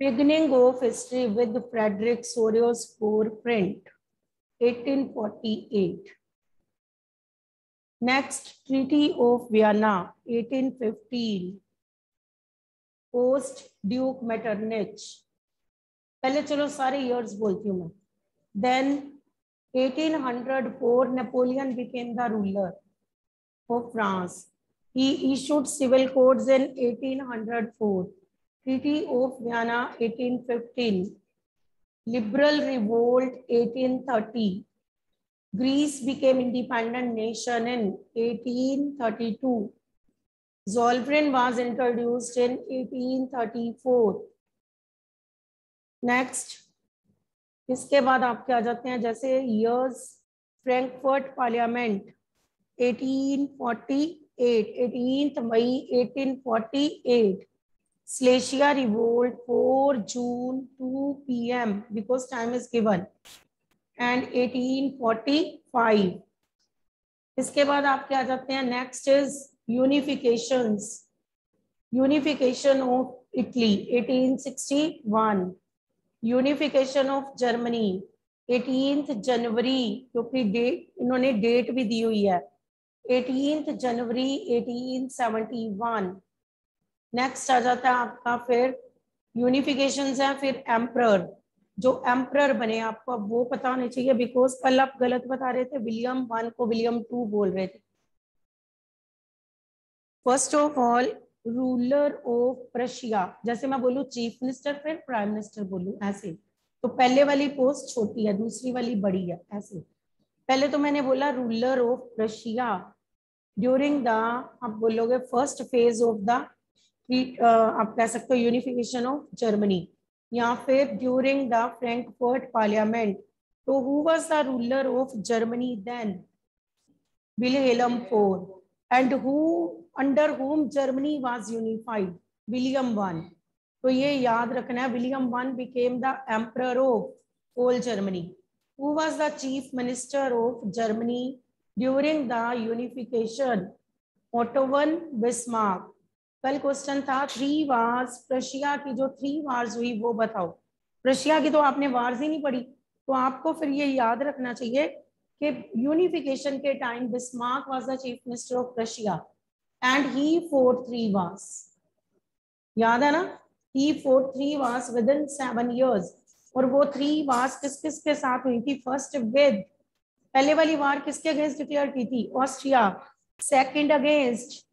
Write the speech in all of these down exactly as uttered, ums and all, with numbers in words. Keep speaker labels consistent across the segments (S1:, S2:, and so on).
S1: Beginning of history with Frederick Sorrio's footprint, eighteen forty-eight. Next, Treaty of Vienna, eighteen fifteen. Post Duke Metternich. पहले चलो सारे years बोलती हूँ मैं. Then eighteen oh four, Napoleon became the ruler of France. He issued civil codes in eighteen oh four. Treaty of Vienna, eighteen fifteen. Liberal Revolt, eighteen thirty. Greece became independent nation in eighteen thirty-two. Zollverein was introduced in eighteen thirty-four. Next, इसके बाद आपके आ जाते हैं जैसे years. Frankfurt parliament eighteen forty-eight, eighteenth May eighteen forty-eight. Silesia revolt, four June, two P M because time is given, and eighteen forty-five. इसके बाद आपके आ जाते हैं next is unifications. Unification of Italy, eighteen sixty-one. Unification of Germany, eighteenth January, क्योंकि date इन्होंने date भी दी हुई है, eighteenth January eighteen seventy-one. Next आ जाता है आपका फिर यूनिफिकेशंस है, फिर एम्परर. जो एम्परर बने आपको अब वो पता होना चाहिए बिकॉज कल आप गलत बता रहे थे, विलियम वन को विलियम टू बोल रहे थे. First of all ruler of Prussia, जैसे मैं बोलूं चीफ मिनिस्टर फिर प्राइम मिनिस्टर बोलूं ऐसे, तो पहले वाली पोस्ट छोटी है दूसरी वाली बड़ी है ऐसे. पहले तो मैंने बोला ruler of Prussia during the, आप बोलोगे फर्स्ट फेज ऑफ द, आप कह सकते हो यूनिफिकेशन ऑफ जर्मनी, या फिर ड्यूरिंग द फ्रैंकफर्ट पार्लियामेंट. तो who was the ruler of Germany then? Wilhelm four. And who under whom Germany was unified? William one. तो ये याद रखना है, William one became the emperor of whole Germany. Who was the chief minister of Germany during the unification? Otto von Bismarck. कल question था three wars, Prussia की जो three wars हुई वो बताओ. प्रशिया की तो आपने वार्स ही नहीं पढ़ी, तो आपको फिर ये याद रखना चाहिए कि यूनिफिकेशन के time Bismarck was the chief minister of Prussia and he fought three wars. याद है ना? He fought three wars within seven years. और वो थ्री wars किस किस के साथ हुई थी? फर्स्ट विद, पहले वाली वार किसके अगेंस्ट डिक्लेयर की थी? Austria. Second against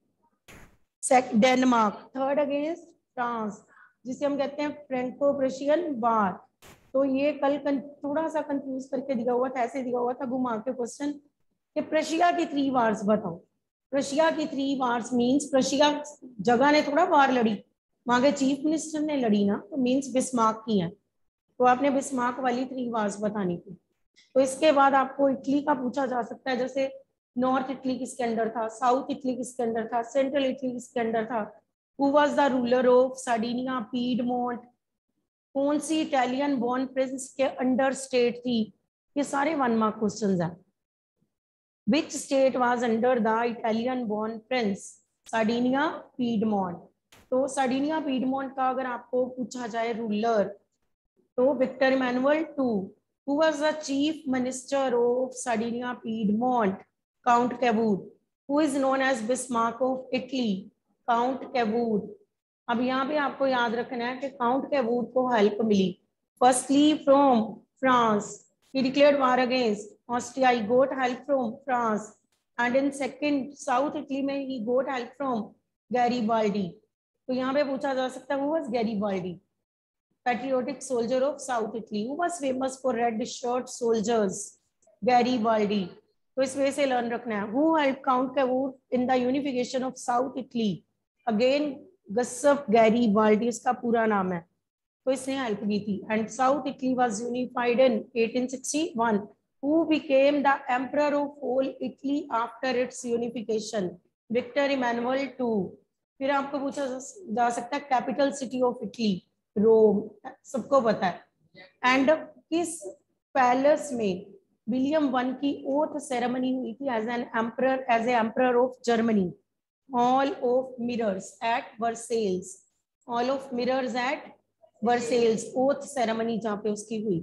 S1: Denmark. Third against France, जिसे हम कहते हैं फ्रैंको प्रेशियन वार. तो ये कल थोड़ा सा कंफ्यूज करके दिया हुआ था, ऐसे दिया हुआ था घुमा के क्वेश्चन कि प्रशिया की थ्री वार्स बताओ. प्रशिया की थ्री वार्स मींस प्रशिया जगह ने थोड़ा वार लड़ी, वहां के चीफ मिनिस्टर ने लड़ी ना, तो मींस बिस्मार्क की है. तो आपने बिस्मार्क वाली थ्री वार्स बतानी थी. तो इसके बाद आपको इटली का पूछा जा सकता है, जैसे नॉर्थ इटली किसके अंडर था, साउथ इटली किसके अंडर था, सेंट्रल इटली किसके अंडर था. Who was the ruler of Sardinia, Piedmont. कौन सी इटालियन बॉर्न प्रिंस के अंडर स्टेट थी. ये सारे वन मार्क क्वेश्चंस हैं. Which state was under the Italian born prince? Sardinia, Piedmont. तो Sardinia, Piedmont का अगर आपको पूछा जाए रूलर, तो Victor Emmanuel two. Who was the chief minister of Sardinia, Piedmont? Count Cavour. Who is known as Bismarck of Italy? Count Cavour. अब यहाँ पे आपको याद रखना है कि काउंट कैवूर को हेल्प मिली firstly from France. He declared war against Austria. He got help from France. And in second, South Italy में he got help from Garibaldi. तो यहाँ पे पूछा जा सकता है who was Garibaldi? Patriotic soldier of South Italy. Who was famous for red shirt soldiers? Garibaldi. तो इस वजह से लर्न रखना है. Who helped Count Cavour in the unification of South Italy? Again, Giuseppe Garibaldi इसका पूरा नाम है, तो इसने हेल्प की थी. And south Italy was unified in eighteen sixty-one. Who became the emperor of whole Italy after its unification? Victor Emmanuel two. फिर आपको पूछा जा सकता है capital city of Italy, Rome, सबको पता है. एंड किस पैलेस में विलियम वन की ओथ सेरेमनी हुई थी as an emperor, as a emperor of Germany? Hall of mirrors at Versailles. Hall of mirrors at Versailles oath ceremony जहाँ पे उसकी हुई।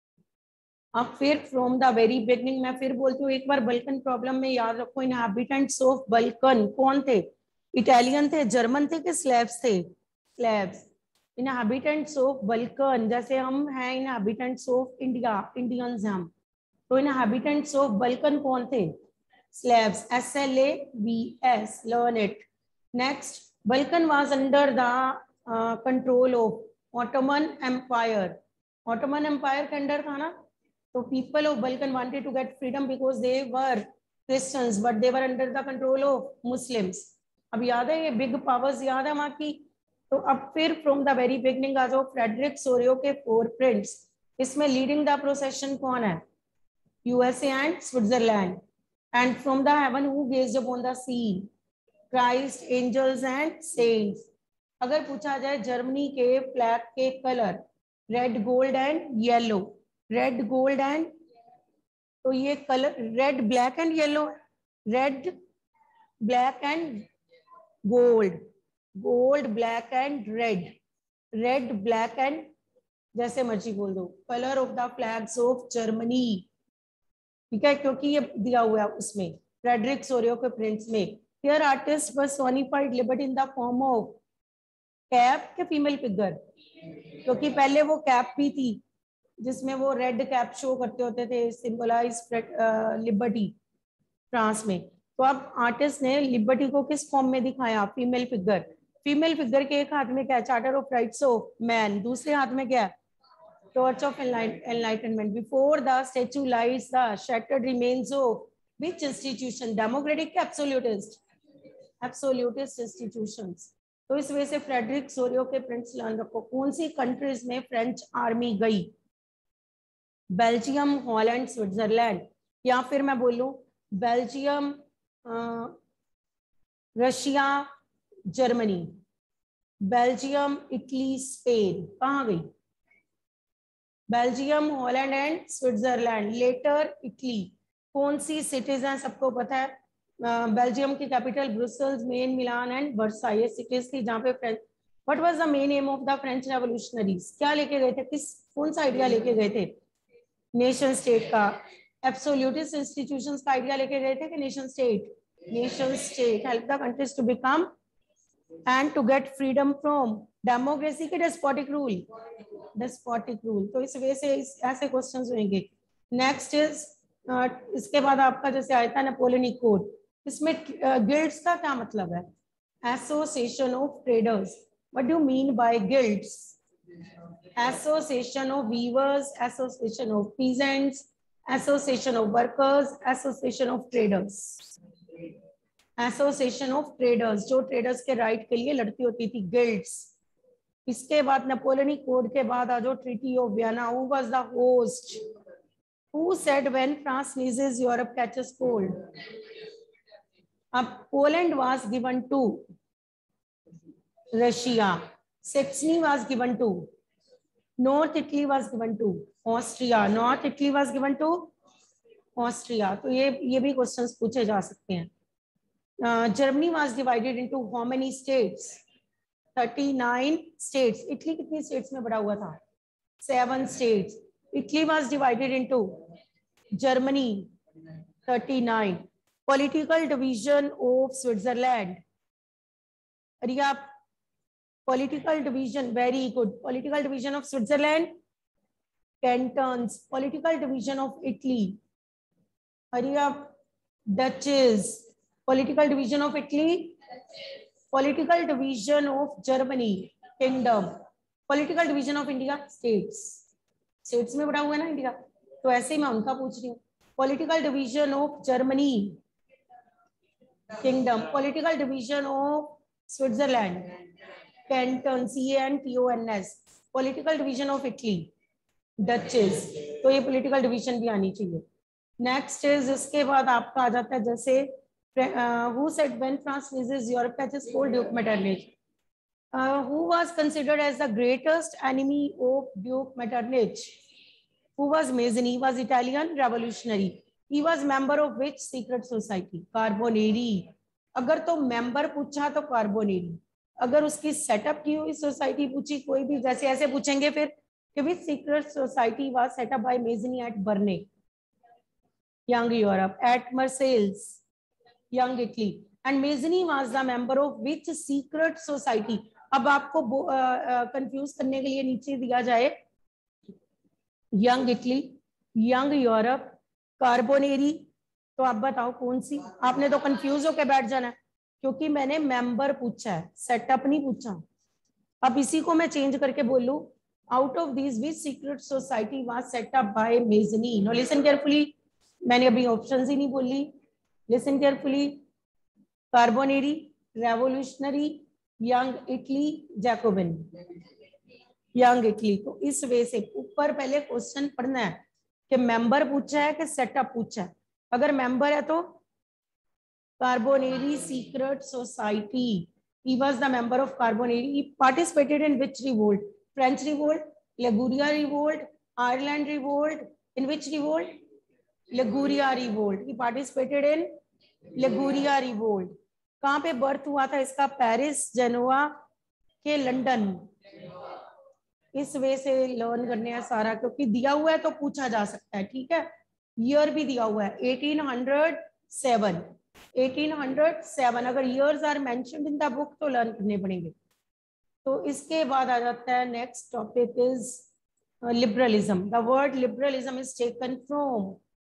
S1: अब फिर फ्रॉम द वेरी बिगनिंग, मैं फिर बोलती हूँ एक बार बल्कन प्रॉब्लम में याद रखो, इनहैबिटेंट्स ऑफ बल्कन कौन थे? इटालियन थे, जर्मन थे कि स्लेव्स थे? स्लेव्स। इनहैबिटेंट्स ऑफ बल्कन, जैसे हम हैं इनहैबिटेंट्स ऑफ इंडिया, इंडियंस हम, तो इनहैबिटेंट्स ऑफ बल्कन कौन थे? Slavs. S L A B S, learn it. Next, Balkan was under the control of Ottoman empire. Ottoman empire के under था ना, तो people of Balkan wanted to get freedom because they were Christians, but they were under the control of Muslims. अब याद है ये big powers, याद है वहां की? तो अब फिर फ्रॉम द वेरी बिगनिंग आ जाओ, फ्रेडरिक सोरियो के फोर प्रिंट्स, इसमें लीडिंग द प्रोसेशन कौन है? USA and Switzerland. And from the heaven who gazed upon the sea? Christ, angels and saints. अगर पूछा जाए जर्मनी के फ्लैग के colour, red, gold and yellow, red, gold and, तो ये colour red, black and yellow, red, black and gold, gold, black and red, red, black and, जैसे मर्जी बोल दो, colour of the flags of Germany. ठीक है, क्योंकि ये दिया हुआ है उसमें फ्रेडरिक सोरियो के प्रिंट्स में। Here artist personified liberty in the form of cap के फीमेल फिगर, क्योंकि पहले वो कैप भी थी जिसमें वो रेड कैप शो करते होते थे, सिंबलाइज लिबर्टी फ्रांस में। तो अब आर्टिस्ट ने लिबर्टी को किस फॉर्म में दिखाया? Female figure. फीमेल फिगर के एक हाथ में क्या है? Charter of rights of man, दूसरे हाथ में क्या है? Torch of enlightenment. Before the statue lies the shattered remains of which institution? Democratic, absolutist? Absolutist institutions. तो इस वजह से फ्रेडरिक सोरियो के प्रिंट्स ध्यान रखो। कौन सी कंट्रीज में फ्रेंच आर्मी गई? बेल्जियम, हॉलैंड, स्विट्जरलैंड, या फिर मैं बोलूं Belgium, Russia, Germany, Belgium, Italy, Spain. कहाँ गई? Belgium, Holland and Switzerland, later Italy. कौन सी सिटीज हैं? सबको पता है, बेल्जियम की capital Brussels, main Milan and Versailles, ये सिटीज थी जहाँ पे French. What was the main aim of the French revolutionaries? क्या लेके गए थे? किस कौन सा आइडिया लेके गए थे? नेशन स्टेट का। एब्सोल्यूटिस्ट इंस्टीट्यूशंस का आइडिया लेके गए थे कि nation state? Nation state. Help the countries to become and to get freedom from democracy के डेस्पोटिक रूल, डेस्पोटिक रूल। तो इस वजह से इस, ऐसे क्वेश्चंस होंगे। नेक्स्ट इज uh, इसके बाद आपका जैसे आया था नेपोलियनिक कोड, इसमें गिल्ड्स uh, का क्या मतलब है? Association of traders. What do you mean by guilds? Association of weavers, association of peasants, association of workers, association of traders, association of traders, जो traders के right के लिए लड़ती होती थी, guilds। इसके बाद नेपोलियनिक कोड के बाद आ जाओ treaty of Vienna. Who was the host? Who said when France sneezes, Europe catches cold? अब Poland was given to Russia, Saxony was given to, North Italy was given to Austria, North Italy was given to Austria। तो ये ये भी questions पूछे जा सकते हैं। Germany was divided into how many states? Thirty nine states. Italy कितनी states में बड़ा हुआ था? Seven states. Italy was divided into Germany, thirty nine. Political division of Switzerland, अरे आप political division, very good. Political division of Switzerland, cantons. Political division of Italy, hurry up, duchies. Political division of Italy, political division of Germany, kingdom. Political division of India, states. States में बड़ा हुआ ना India, तो ऐसे ही मैं उनका पूछ रही हूँ। Political division of Germany, kingdom. Political division of Switzerland, canton, C N T O N S. Political division of Italy, duchies. तो ये पॉलिटिकल डिवीजन भी आनी चाहिए। नेक्स्ट इज, इसके बाद आपका आ जाता है जैसे who said when France sneezes Europe catches cold? Duke Metternich. Who was considered as the greatest enemy of Duke Metternich? Who was Mazzini? He was Italian revolutionary. He was member of which secret society? Carbonari. अगर तो member पूछा तो Carbonari, अगर उसकी setup की हुई society पूछी कोई भी, जैसे ऐसे पूछेंगे फिर कि which secret society was set up by Mazzini at Berne, young Europe, at Marseilles, young Italy, and Mazzini was the member of which secret society. अब आपको कंफ्यूज uh, uh, करने के लिए नीचे दिया जाए young Italy, young Europe, Carbonari, तो आप बताओ कौन सी। आपने तो कंफ्यूज होकर बैठ जाना है क्योंकि मैंने मेंबर पूछा है, सेटअप नहीं पूछा। अब इसी को मैं चेंज करके बोलूं, out of this which secret society was set up by Mazzini. No listen carefully, मैंने अभी ऑप्शंस ही नहीं बोली, listen carefully. Carbonari, revolutionary, young Italy, Jacobin. Young Italy. तो इस वे से ऊपर पहले क्वेश्चन पढ़ना है कि मेंबर पूछा है कि सेटअप पूछा है। अगर मेंबर है तो Carbonari secret society, he was the member of Carbonari. He participated in which revolt? French revolt, Liguria revolt, Ireland revolt. In which revolt? Liguria revolt. He participated in Liguria revolt. कहाँ पे birth हुआ था इसका? Paris, Gennova के London. इस वे से learn करने हैं सारा, क्योंकि दिया हुआ है तो पूछा जा सकता है। ठीक है, ईयर भी दिया हुआ है eighteen hundred seven, eighteen hundred seven. अगर years are mentioned in the book तो लर्न करने पड़ेंगे। तो इसके बाद आ जाता है next topic is liberalism. The word liberalism is taken from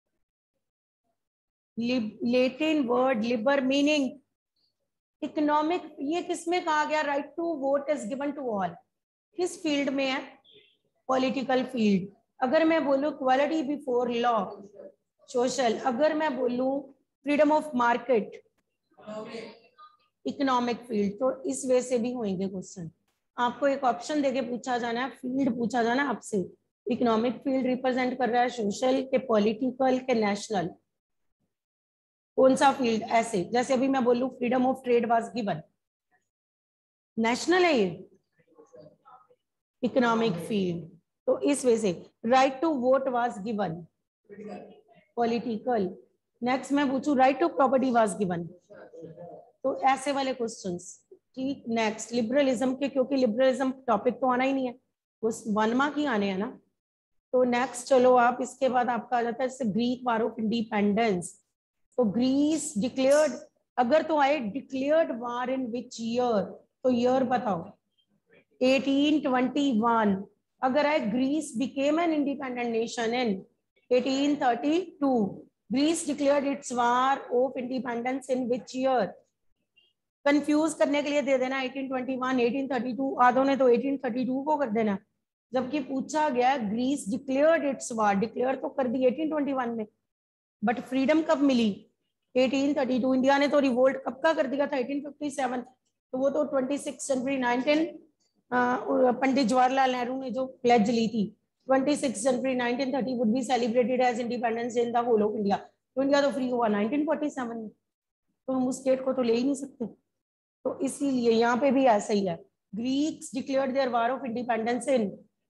S1: Latin word liber meaning economic. ये किसमें कहा गया? Right to vote is given to all. किस फील्ड में है? Political field. अगर मैं बोलूं इक्वालिटी बिफोर लॉ, सोशल। अगर मैं बोलूं freedom of market, economic field. तो इस वे से भी होंगे क्वेश्चन। आपको एक ऑप्शन देके पूछा जाना है, फील्ड पूछा जाना आपसे। इकोनॉमिक फील्ड रिप्रेजेंट कर रहा है सोशल के, पॉलिटिकल के, नेशनल, कौन सा फील्ड? ऐसे जैसे अभी मैं बोलूं freedom of trade was given, national है ये, इकोनॉमिक फील्ड। तो इस वजह से right to vote was given, political. Next मैं पूछूं right to property was given, तो ऐसे वाले क्वेश्चंस। ठीक, नेक्स्ट लिबरलिज्म के, क्योंकि लिबरलिज्म टॉपिक तो आना ही नहीं है, उस वन मार्क ही आने हैं ना। तो नेक्स्ट चलो आप, इसके बाद आपका आ जाता है जैसे ग्रीक वार ऑफ इंडिपेंडेंस। तो ग्रीस डिक्लेयर्ड, अगर तो आए declared war in which year, तो ईयर बताओ। Eighteen twenty one. अगर आए Greece became an independent nation in eighteen thirty two. Greece declared its war of independence in which year? Confuse करने के लिए दे देना eighteen twenty one, eighteen thirty two, आधों ने तो एटीन थर्टी टू को कर देना, जबकि पूछा गया Greece declared its war. Declare तो कर दी एटीन ट्वेंटी वन में, बट फ्रीडम कब मिली? Eighteen thirty two. इंडिया ने तो रिवोल्ट कब का कर दिया था? Eighteen fifty seven. तो वो तो twenty six January nineteen, Pandit Jawaharlal Nehru ने जो प्लेज ली थी, twenty six January nineteen thirty would be celebrated as independence in the whole of India. तो इंडिया तो फ्री हुआ नाइनटीन फोर्टी सेवन में, तो हम उस स्टेट को तो ले ही नहीं सकते। तो इसीलिए यहाँ पे भी ऐसा ही है, Greeks declared their war of independence in,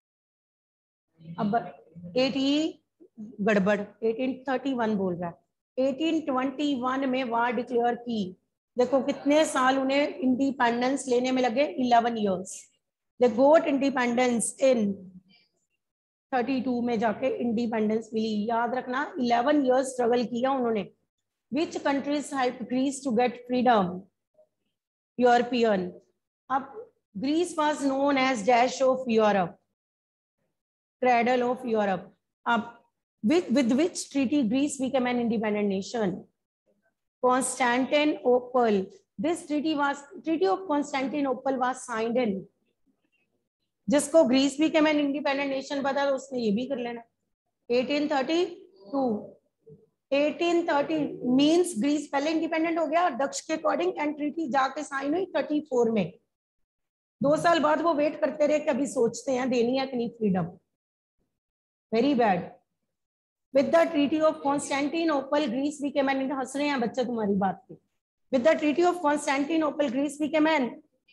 S1: अब एटी गड़बड़, एटीन थर्टी वन बोल रहा है, एटीन ट्वेंटी वन में वार डिक्लेयर की। देखो कितने साल उन्हें इंडिपेंडेंस लेने में लगे, eleven years. They got independence in thirty two में जाके इंडिपेंडेंस मिली। याद रखना इलेवन इयर्स स्ट्रगल किया उन्होंने। Which countries help Greece to get freedom? European. अब Greece was known as dash of Europe, cradle of Europe. Uh, with, with which treaty Greece became an independent nation? Constantinople. This treaty was, Treaty of Constantinople was signed in, जिसको Greece became an independent nation पता तो उसने ये भी कर लेना, eighteen thirty two. Eighteen thirty means Greece पहले independent हो गया दक्ष के अकॉर्डिंग, एंड ट्रीटी जाके साइन हुई थर्टी फोर में। दो साल बाद वो वेट करते रहे कि अभी सोचते हैं देनी है कि नहीं freedom. Very bad. With the treaty of Constantinople Greece became an, हंस रहे हैं बच्चे तुम्हारी बात पे। With the treaty of Constantinople Greece became an,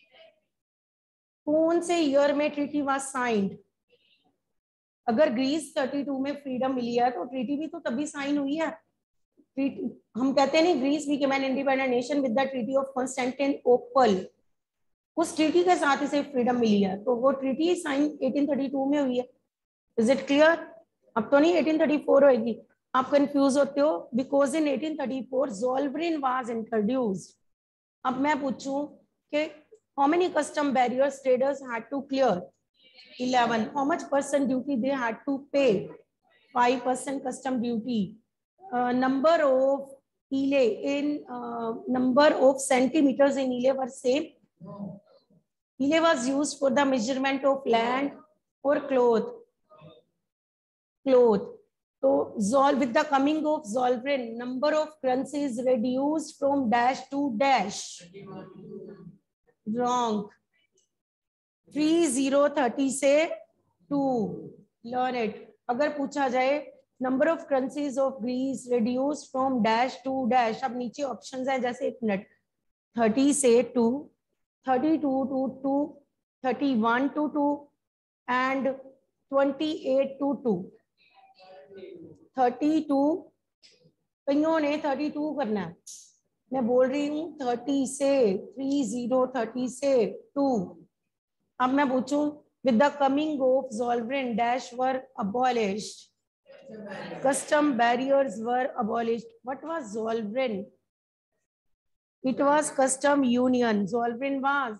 S1: कौन से ईयर में ट्रीटी वाज साइंड? अगर ग्रीस थर्टी टू में फ्रीडम मिली है तो ट्रीटी भी तो तभी साइन हुई है। ट्रीटी हम कहते हैं नहीं Greece became an independent nation with the treaty of Constantinople, उस ट्रीटी के साथ इसे फ्रीडम मिली है, तो वो treaty sign eighteen thirty two में हुई है। Is it clear? अब तो नहीं एटीन थर्टी फोर होगी, आप कंफ्यूज होते हो, because in eighteen thirty four Zollverein was introduced. अब मैं पूछूं कि how many custom barriers traders had to clear? Eleven. How much percent duty they had to pay? Five percent custom duty. Number of ell in number of centimetres in ell were same. Ell was used for the measurement of land or cloth. Cloth. So, Zol with the coming of Zolverin, number of currencies reduced from dash to dash. Wrong. Three zero thirty से two. Learn it. अगर पूछा जाए number of currencies of Greece reduced from dash to dash, अब नीचे options हैं, जैसे एक minute, thirty से two, thirty-two to two, thirty-one to two, and twenty-eight to two. thirty-two, कईयों ने thirty-two करना है, मैं बोल रही हूँ thirty से three zero thirty से two. अब मैं पूछूं with the coming of Zolverin dash were abolished, custom barriers were abolished. What was Zolverin? It was custom union. Zolverin was,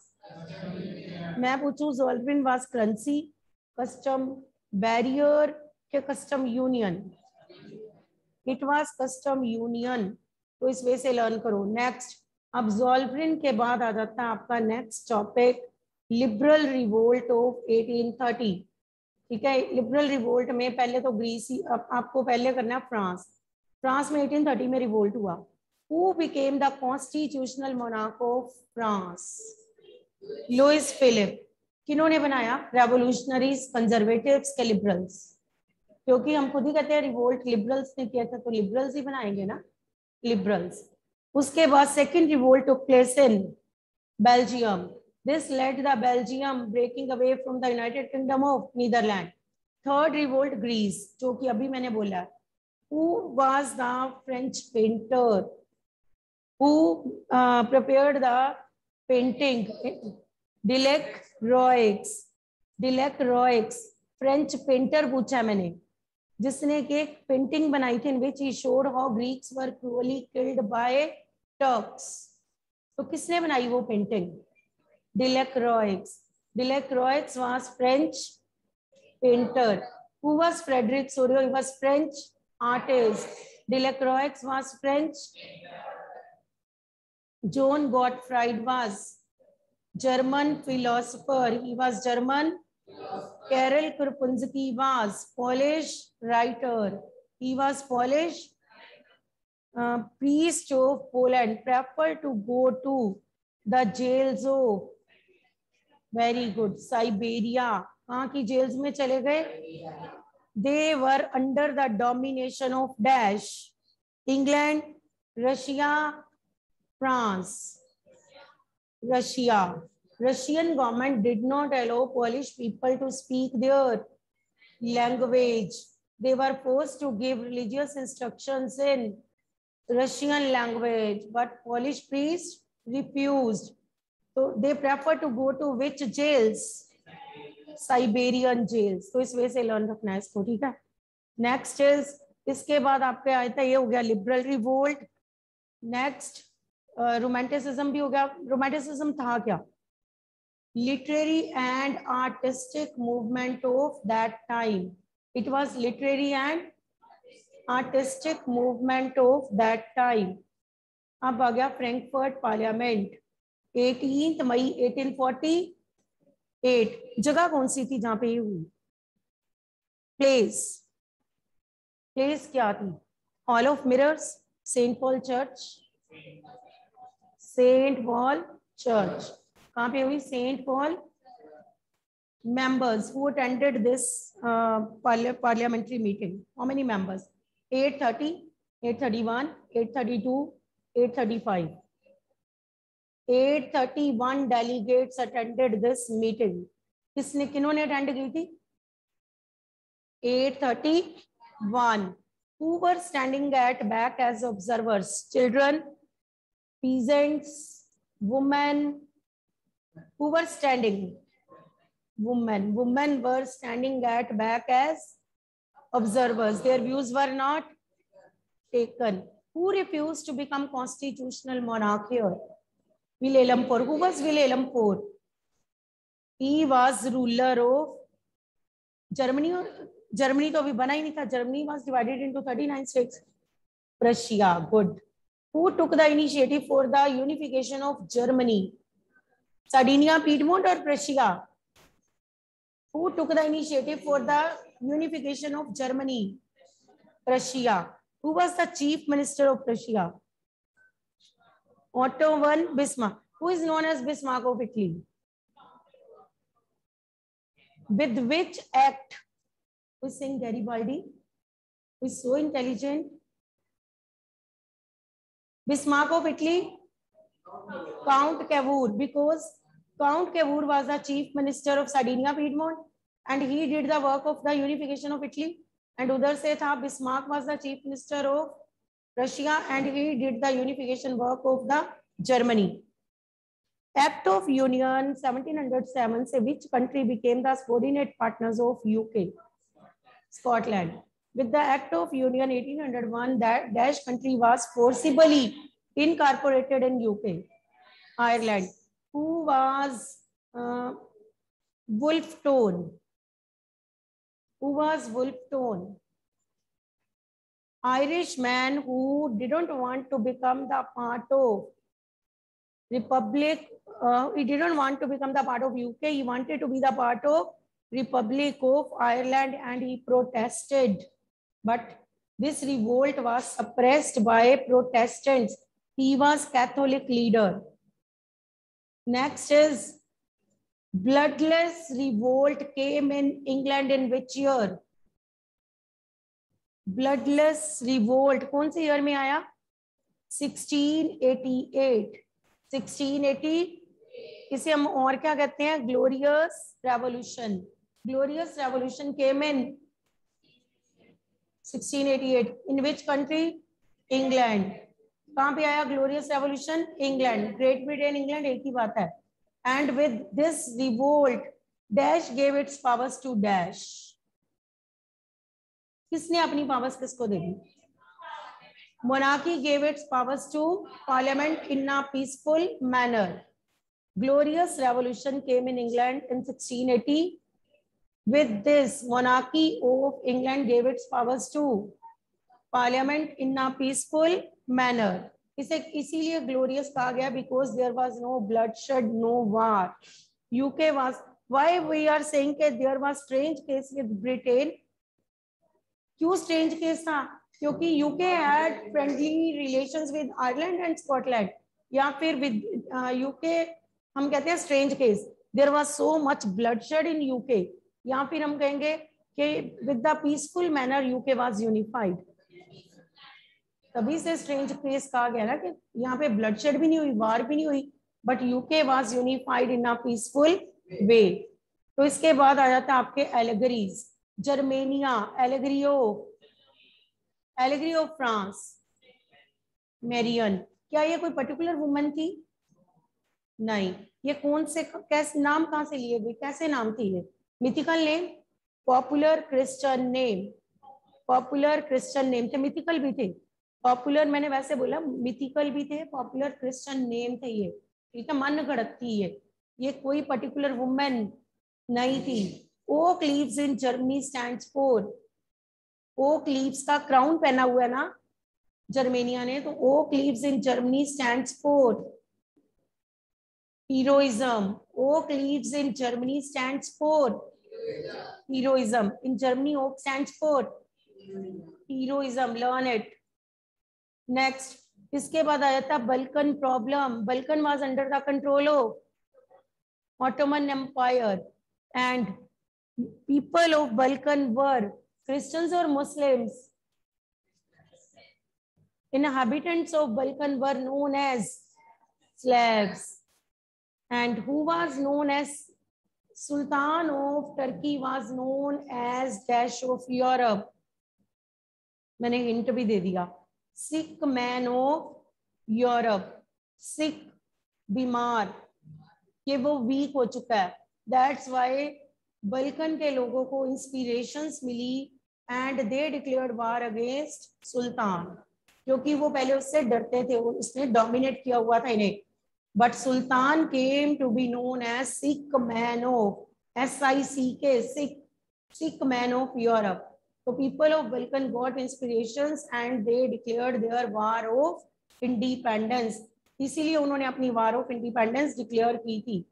S1: मैं पूछूं Zolverin was currency, custom barrier के custom union? It was custom union. तो इस वे से learn करो. Next, अब Zolverin के बाद आ जाता है आपका next topic, liberal revolt of eighteen thirty. ठीक है, लिबरल रिवोल्ट में पहले तो ग्रीस ही, अब आपको पहले करना है फ्रांस. फ्रांस में एटीन थर्टी में रिवोल्ट हुआ. Who became the constitutional monarch of France? Louis Philippe. किन्होंने बनाया? रेवोल्यूशनरीज, कंजर्वेटिव्स के लिबरल्स? क्योंकि हम खुद ही कहते हैं रिवोल्ट लिबरल्स ने किया था, तो लिबरल्स ही बनाएंगे ना, लिबरल्स. उसके बाद second revolt took place in Belgium. This led the Belgium breaking away from the United Kingdom of Netherland. Third revolt Greece, जो कि अभी मैंने बोला. Who was the French painter who prepared the painting? Delacroix. Delacroix French painter पूछा है मैंने, जिसने कि एक पेंटिंग बनाई थी, in which he showed how Greeks were cruelly killed by Turks. तो किसने बनाई वो painting? Delacroix. डिलेक्रोइक्स was French painter. Who was Frederic Sorrieu? He was French artist. Delacroix was French. John Gottfried was German philosopher. He was German. Karel Krupinski was Polish writer. He was Polish. Uh, priest of Poland preferred to go to the jails of, very good, Siberia. कहाँ की gels में चले गए? They were under the domination of dash. England, Russia, France. Russia. Russian government did not allow Polish people to speak their language. They were forced to give religious instructions in Russian language, but Polish priests refused. So they preferred to go to which jails? Siberian jails. तो इस वजह से learn रखना है इसको, ठीक है. Next is, इसके बाद आपके आया था, ये हो गया लिबरल रिवोल्ट. नेक्स्ट रोमांटिसिज्म भी हो गया. रोमांटिसिज्म था क्या? Literary and artistic movement of that time. It was literary and artistic movement of that time. अब आ गया फ्रैंकफर्ट पार्लियामेंट, अठारह मई अठारह सौ अड़तालीस. जगह कौन सी थी जहां पे ये हुई? प्लेस. प्लेस क्या थी? Hall of mirrors, Saint Paul church. Saint Paul church कहाँ पे हुई? Saint Paul. members who attended this uh, parli parliamentary meeting, how many members? eight thirty, eight thirty-one, eight thirty-two, eight thirty-five. eight thirty-one delegates attended this meeting. किसने किन्होंने attend की थी? eight thirty-one. Who were standing at back as observers? Children, peasants, women, Who were standing? Women. Women were standing at back as observers. Their views were not taken. Who refused to become constitutional monarch here? Wilhelm fourth. Who was Wilhelm fourth? He was ruler of Germany. Germany तो अभी बना ही नहीं था. Germany was divided into thirty-nine states. Prussia. Good. Who took the initiative for the unification of Germany? Sardinia, Piedmont, or Prussia? Who took the initiative for the unification of Germany? Prussia. Who was the chief minister of Prussia? Otto von Bismarck. Who is known as Bismarck of Italy? With which act? Who is saying Garibaldi? Who is so intelligent? Bismarck of Italy? Count Cavour, because Count Cavour was the chief minister of Sardinia, Piedmont, and he did the work of the unification of Italy. And उधर से था Bismarck was the chief minister of Russia, and he did the unification work of the Germany. Act of Union seventeen oh seven से which country became the subordinate partners of U K? Scotland. With the Act of Union eighteen oh one, that dash country was forcibly incorporated in U K. Ireland. Who was uh, Wolfe Tone? Who was Wolfe Tone? Irish man who didn't want to become the part of Republic. Uh, he didn't want to become the part of U K. He wanted to be the part of Republic of Ireland, and he protested. But this revolt was suppressed by Protestants. He was Catholic leader. Next is bloodless revolt came in England in which year? Bloodless revolt कौन से year में आया? sixteen eighty-eight. sixteen eighty. इसे हम और क्या कहते हैं? Glorious Revolution. Glorious Revolution came in sixteen eighty-eight. In which country? England. कहाँ पे आया Glorious Revolution? England. Great Britain, England एक ही बात है. And with this revolt, Dash gave its powers to Dash. किसने अपनी powers किसको दे दी? Monarchy gave its powers to Parliament in a peaceful manner. Glorious Revolution came in England in sixteen eighty. With this, monarchy of England gave its powers to Parliament in a peaceful manner. इसे इसीलिए glorious कहा गया because there was no bloodshed, no war. U K was, why we are saying that there was strange case with Britain? क्यों strange case था? क्योंकि U K had friendly relations with Ireland and Scotland. या फिर with uh, U K हम कहते हैं strange case. There was so much bloodshed in U K. या फिर हम कहेंगे कि with the peaceful manner U K was unified. तभी से स्ट्रेंज केस कहा गया ना कि यहाँ पे ब्लडशेड भी नहीं हुई, वार भी नहीं हुई, but UK was unified in a peaceful way. तो इसके बाद आ जाता है आपके allegories. Germania, allegory, allegory France, Marianne. क्या ये कोई पर्टिकुलर वुमन थी? नहीं. ये कौन से कैसे नाम कहाँ से लिए हुए, कैसे नाम थी ये? Mythical name, popular Christian name. Popular Christian name थे, मिथिकल भी थे. पॉपुलर मैंने वैसे बोला, मिथिकल भी थे, पॉपुलर क्रिश्चियन नेम थे ये. ठीक है, मन गढ़त थी ये. ये कोई पर्टिकुलर वुमेन नहीं थी. Oak leaves in Germany stands for. Oak leaves का क्राउन पहना हुआ है ना जर्मेनिया ने, तो oak leaves in Germany stands for heroism. Oak leaves in Germany stands for heroism. In Germany oak stands for heroism. Learn it. Next, इसके बाद आया था Balkan problem. Balkan was under the control of Ottoman empire and people of Balkan were Christians और Muslims. Inhabitants of Balkan were known as Slavs. And who was known as Sultan of Turkey was known as Dash of Europe. मैंने hint भी दे दिया. Sick man of Europe. Sick, बीमार. कि वो week हो चुका है। दैट्स वाई बल्कन के लोगों को इंस्पिरेशंस मिली and they declared war against sultan, क्योंकि वो पहले उससे डरते थे, उसने डोमिनेट किया हुआ था इन्हें। But sultan came to be known as sick man of, S I C के, sick, sick man of Europe. So people of Balkan got inspirations and they declared their war of independence. इसीलिए उन्होंने अपनी war of independence declare की थी।